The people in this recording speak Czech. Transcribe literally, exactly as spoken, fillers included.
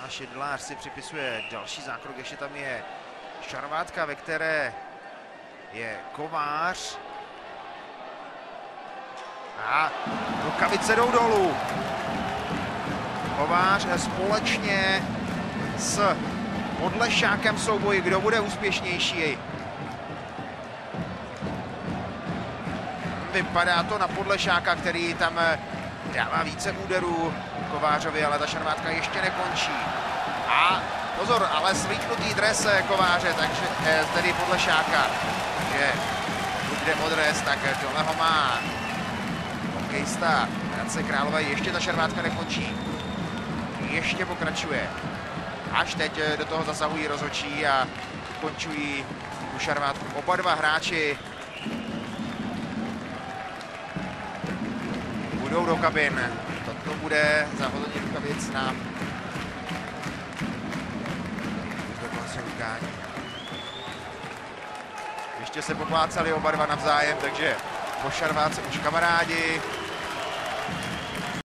a Šedlář si připisuje další zákrok, ještě tam je šarvátka, ve které je Kovář. A rukavice jdou dolů. Kovář společně s Podlešákem v souboji, kdo bude úspěšnější. Vypadá to na Podlešáka, který tam dává více úderů Kovářovi, ale ta šarvátka ještě nekončí. A pozor, ale svlíknutý dres Kováře, takže tedy Podlešáka. Takže pokud jde o dres, tak tohle ho má hokejista Hradce Králové. Ještě ta šarvátka nekončí. Ještě pokračuje. Až teď do toho zasahují rozhodčí a končují tu šarvátku. Oba dva hráči budou do kabin. Toto bude zahodení rukavic na do konce utkání. Ještě se poplácali oba dva navzájem, takže po šarváce už kamarádi.